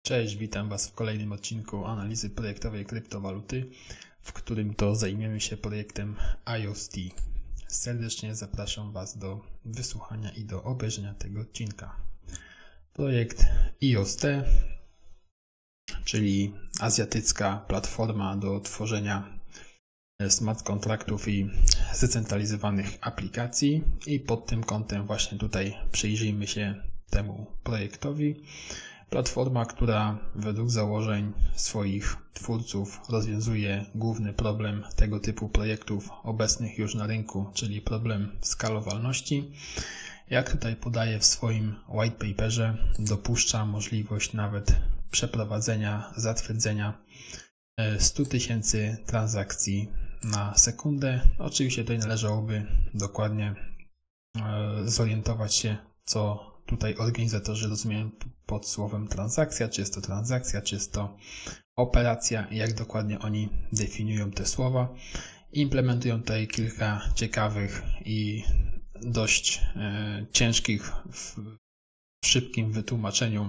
Cześć, witam Was w kolejnym odcinku analizy projektowej kryptowaluty, w którym to zajmiemy się projektem IOST. Serdecznie zapraszam Was do wysłuchania i do obejrzenia tego odcinka. Projekt IOST, czyli azjatycka platforma do tworzenia smart kontraktów i zdecentralizowanych aplikacji, i pod tym kątem właśnie tutaj przyjrzyjmy się temu projektowi. Platforma, która według założeń swoich twórców rozwiązuje główny problem tego typu projektów obecnych już na rynku, czyli problem skalowalności. Jak tutaj podaje w swoim white paperze, dopuszcza możliwość nawet przeprowadzenia, zatwierdzenia 100 000 transakcji na sekundę. Oczywiście tutaj należałoby dokładnie zorientować się, co tutaj organizatorzy rozumieją pod słowem transakcja, czy jest to transakcja, czy jest to operacja i jak dokładnie oni definiują te słowa. Implementują tutaj kilka ciekawych i dość ciężkich w szybkim wytłumaczeniu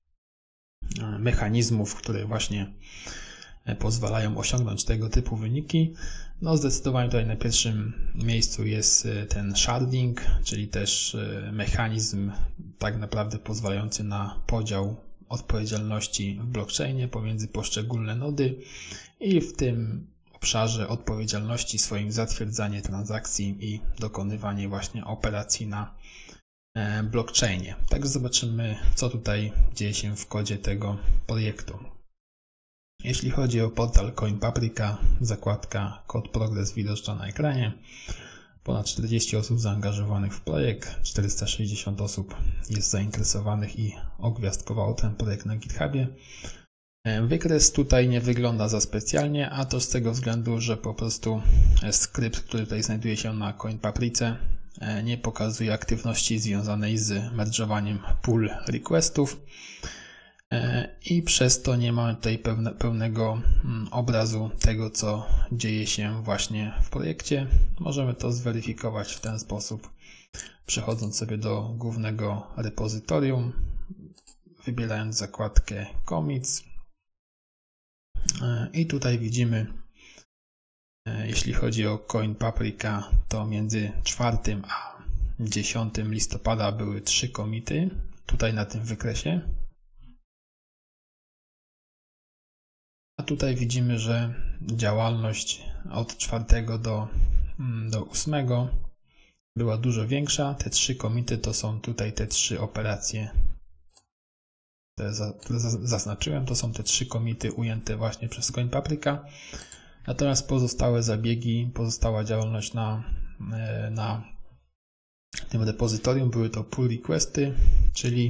mechanizmów, które właśnie pozwalają osiągnąć tego typu wyniki. No zdecydowanie tutaj na pierwszym miejscu jest ten sharding, czyli też mechanizm tak naprawdę pozwalający na podział odpowiedzialności w blockchainie pomiędzy poszczególne nody i w tym obszarze odpowiedzialności swoim zatwierdzanie transakcji i dokonywanie właśnie operacji na blockchainie. Także zobaczymy, co tutaj dzieje się w kodzie tego projektu. Jeśli chodzi o portal CoinPaprika, zakładka Kod Progress widoczna na ekranie. Ponad 40 osób zaangażowanych w projekt, 460 osób jest zainteresowanych i ogwiazdkowało ten projekt na GitHubie. Wykres tutaj nie wygląda za specjalnie, a to z tego względu, że po prostu skrypt, który tutaj znajduje się na CoinPaprice, nie pokazuje aktywności związanej z merge'owaniem pull requestów. I przez to nie mamy tutaj pełnego obrazu tego, co dzieje się właśnie w projekcie. Możemy to zweryfikować w ten sposób, przechodząc sobie do głównego repozytorium, wybierając zakładkę Commits. I tutaj widzimy, jeśli chodzi o CoinPaprika, to między 4 a 10 listopada były 3 commity tutaj na tym wykresie. A tutaj widzimy, że działalność od 4 do 8 była dużo większa. Te 3 commity to są tutaj te 3 operacje, które zaznaczyłem. To są te 3 commity ujęte właśnie przez CoinPaprika. Natomiast pozostałe zabiegi, pozostała działalność na tym repozytorium były to pull requesty, czyli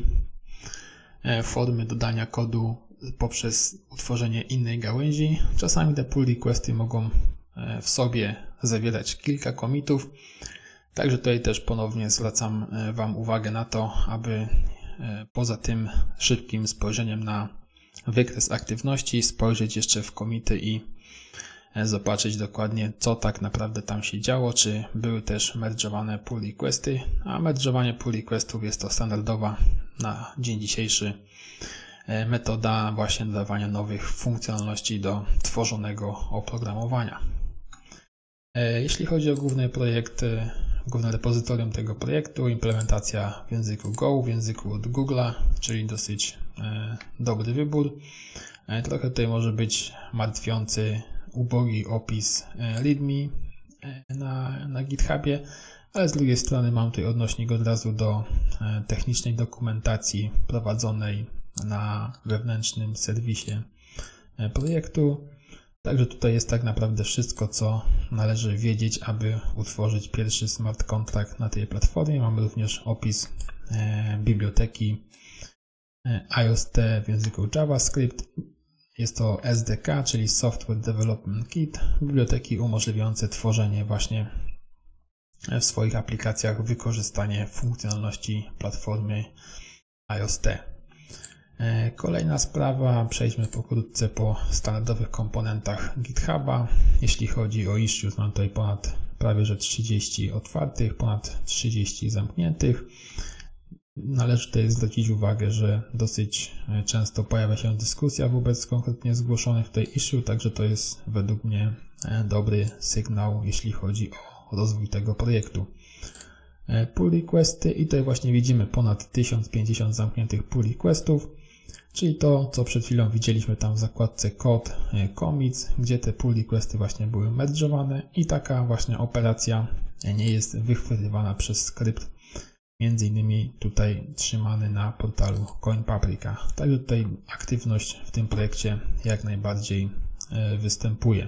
formy dodania kodu poprzez utworzenie innej gałęzi. Czasami te pull requesty mogą w sobie zawierać kilka commitów. Także tutaj też ponownie zwracam Wam uwagę na to, aby poza tym szybkim spojrzeniem na wykres aktywności spojrzeć jeszcze w commity i zobaczyć dokładnie, co tak naprawdę tam się działo, czy były też merge'owane pull requesty, a merge'owanie pull requestów jest to standardowa na dzień dzisiejszy metoda właśnie dodawania nowych funkcjonalności do tworzonego oprogramowania. Jeśli chodzi o główny projekt, główne repozytorium tego projektu, implementacja w języku Go, w języku od Google'a, czyli dosyć dobry wybór. Trochę tutaj może być martwiący ubogi opis README na GitHubie, ale z drugiej strony mam tutaj odnośnik od razu do technicznej dokumentacji prowadzonej na wewnętrznym serwisie projektu. Także tutaj jest tak naprawdę wszystko, co należy wiedzieć, aby utworzyć pierwszy smart contract na tej platformie. Mamy również opis biblioteki IOST w języku JavaScript. Jest to SDK, czyli Software Development Kit, biblioteki umożliwiające tworzenie właśnie w swoich aplikacjach wykorzystanie funkcjonalności platformy IOST. Kolejna sprawa, przejdźmy pokrótce po standardowych komponentach GitHuba. Jeśli chodzi o issues, mam tutaj prawie że 30 otwartych, ponad 30 zamkniętych. Należy tutaj zwrócić uwagę, że dosyć często pojawia się dyskusja wobec konkretnie zgłoszonych tutaj issue, także to jest według mnie dobry sygnał, jeśli chodzi o rozwój tego projektu. Pull requesty i tutaj właśnie widzimy ponad 1050 zamkniętych pull requestów, czyli to, co przed chwilą widzieliśmy tam w zakładce code commits, gdzie te pull requesty właśnie były merge'owane i taka właśnie operacja nie jest wychwytywana przez skrypt, między innymi tutaj trzymany na portalu CoinPaprika. Także tutaj aktywność w tym projekcie jak najbardziej występuje.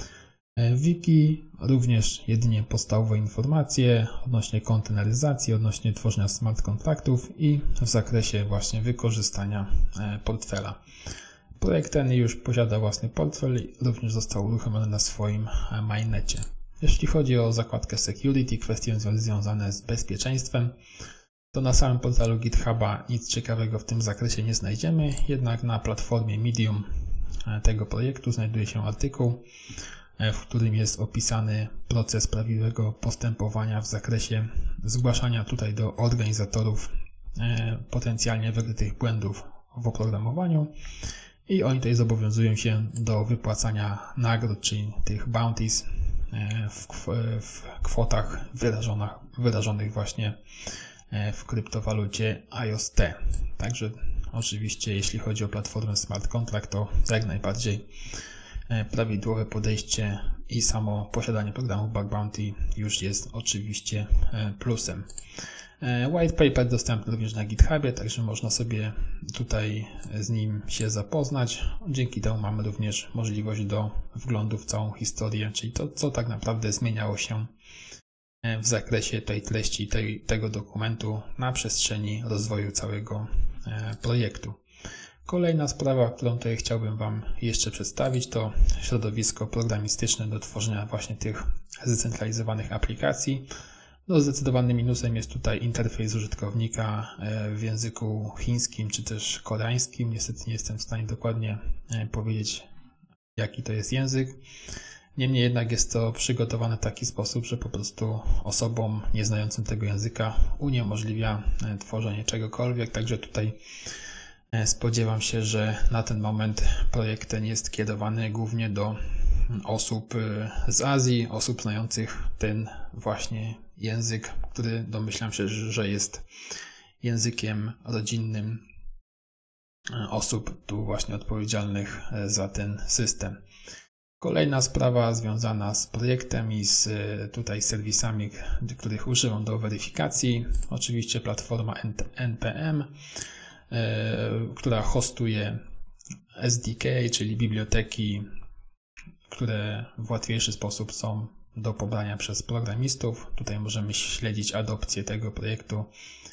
Wiki również jedynie podstawowe informacje odnośnie konteneryzacji, odnośnie tworzenia smart kontraktów i w zakresie właśnie wykorzystania portfela. Projekt ten już posiada własny portfel i również został uruchomiony na swoim mainnecie. Jeśli chodzi o zakładkę security, kwestie związane z bezpieczeństwem, to na samym portalu GitHuba nic ciekawego w tym zakresie nie znajdziemy, jednak na platformie Medium tego projektu znajduje się artykuł, w którym jest opisany proces prawidłowego postępowania w zakresie zgłaszania tutaj do organizatorów potencjalnie wykrytych błędów w oprogramowaniu i oni tutaj zobowiązują się do wypłacania nagród, czyli tych bounties w kwotach wyrażonych właśnie w kryptowalucie IOST. Także oczywiście jeśli chodzi o platformę Smart Contract, to jak najbardziej prawidłowe podejście i samo posiadanie programu Bug Bounty już jest oczywiście plusem. White paper dostępny również na GitHubie, także można sobie tutaj z nim się zapoznać. Dzięki temu mamy również możliwość do wglądu w całą historię, czyli to, co tak naprawdę zmieniało się w zakresie tej treści tego dokumentu na przestrzeni rozwoju całego projektu. Kolejna sprawa, którą tutaj chciałbym Wam jeszcze przedstawić, to środowisko programistyczne do tworzenia właśnie tych zdecentralizowanych aplikacji. No, zdecydowanym minusem jest tutaj interfejs użytkownika w języku chińskim czy też koreańskim. Niestety nie jestem w stanie dokładnie powiedzieć, jaki to jest język. Niemniej jednak jest to przygotowane w taki sposób, że po prostu osobom nieznającym tego języka uniemożliwia tworzenie czegokolwiek. Także tutaj spodziewam się, że na ten moment projekt ten jest kierowany głównie do osób z Azji, osób znających ten właśnie język, który domyślam się, że jest językiem rodzinnym osób tu właśnie odpowiedzialnych za ten system. Kolejna sprawa związana z projektem i z tutaj serwisami, których używam do weryfikacji. Oczywiście platforma NPM, która hostuje SDK, czyli biblioteki, które w łatwiejszy sposób są do pobrania przez programistów. Tutaj możemy śledzić adopcję tego projektu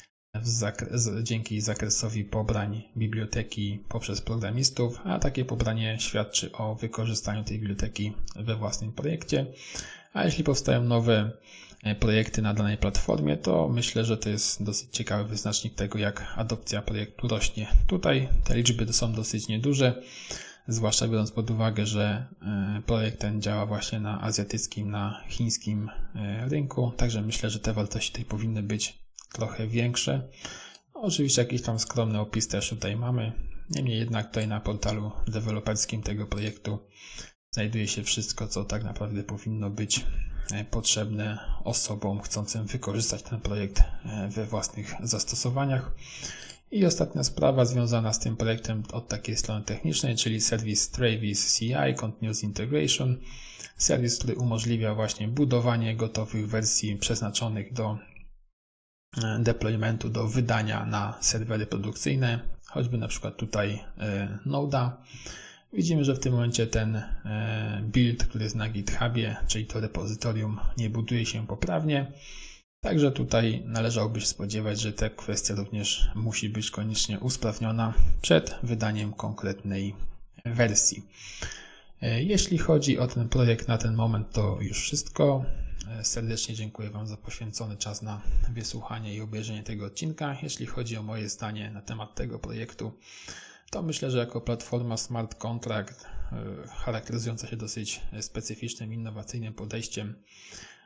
dzięki zakresowi pobrań biblioteki poprzez programistów, a takie pobranie świadczy o wykorzystaniu tej biblioteki we własnym projekcie. A jeśli powstają nowe projekty na danej platformie, to myślę, że to jest dosyć ciekawy wyznacznik tego, jak adopcja projektu rośnie. Tutaj te liczby są dosyć nieduże, zwłaszcza biorąc pod uwagę, że projekt ten działa właśnie na azjatyckim, na chińskim rynku, także myślę, że te wartości tutaj powinny być trochę większe. Oczywiście jakiś tam skromny opis też tutaj mamy, niemniej jednak tutaj na portalu deweloperskim tego projektu znajduje się wszystko, co tak naprawdę powinno być potrzebne osobom chcącym wykorzystać ten projekt we własnych zastosowaniach. I ostatnia sprawa związana z tym projektem od takiej strony technicznej, czyli serwis Travis CI, Continuous Integration. Serwis, który umożliwia właśnie budowanie gotowych wersji przeznaczonych do deploymentu, do wydania na serwery produkcyjne, choćby na przykład tutaj Node'a. Widzimy, że w tym momencie ten build, który jest na GitHubie, czyli to repozytorium, nie buduje się poprawnie. Także tutaj należałoby się spodziewać, że ta kwestia również musi być koniecznie usprawniona przed wydaniem konkretnej wersji. Jeśli chodzi o ten projekt na ten moment, to już wszystko. Serdecznie dziękuję Wam za poświęcony czas na wysłuchanie i obejrzenie tego odcinka. Jeśli chodzi o moje zdanie na temat tego projektu, to myślę, że jako platforma Smart Contract charakteryzująca się dosyć specyficznym, innowacyjnym podejściem,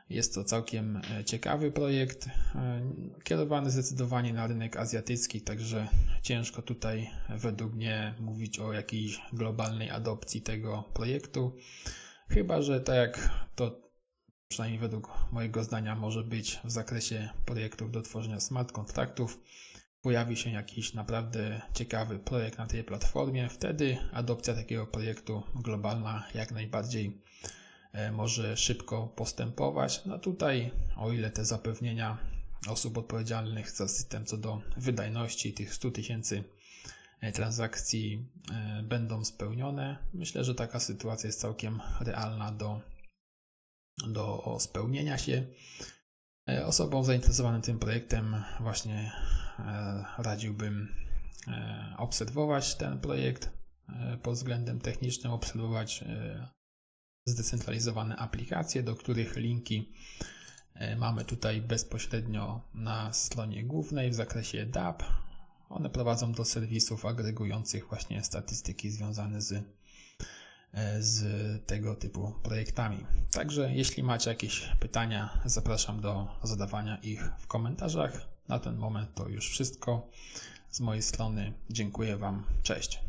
Jest to całkiem ciekawy projekt, kierowany zdecydowanie na rynek azjatycki, także ciężko tutaj według mnie mówić o jakiejś globalnej adopcji tego projektu. Chyba że tak jak to przynajmniej według mojego zdania może być w zakresie projektów do tworzenia smart kontraktów, pojawi się jakiś naprawdę ciekawy projekt na tej platformie, wtedy adopcja takiego projektu globalna jak najbardziej może szybko postępować. No tutaj, o ile te zapewnienia osób odpowiedzialnych za system co do wydajności tych 100 000 transakcji będą spełnione, myślę, że taka sytuacja jest całkiem realna do spełnienia się. Osobom zainteresowanym tym projektem właśnie radziłbym obserwować ten projekt pod względem technicznym, obserwować zdecentralizowane aplikacje, do których linki mamy tutaj bezpośrednio na stronie głównej w zakresie DApp. One prowadzą do serwisów agregujących właśnie statystyki związane z tego typu projektami. Także jeśli macie jakieś pytania, zapraszam do zadawania ich w komentarzach. Na ten moment to już wszystko z mojej strony. Dziękuję Wam. Cześć.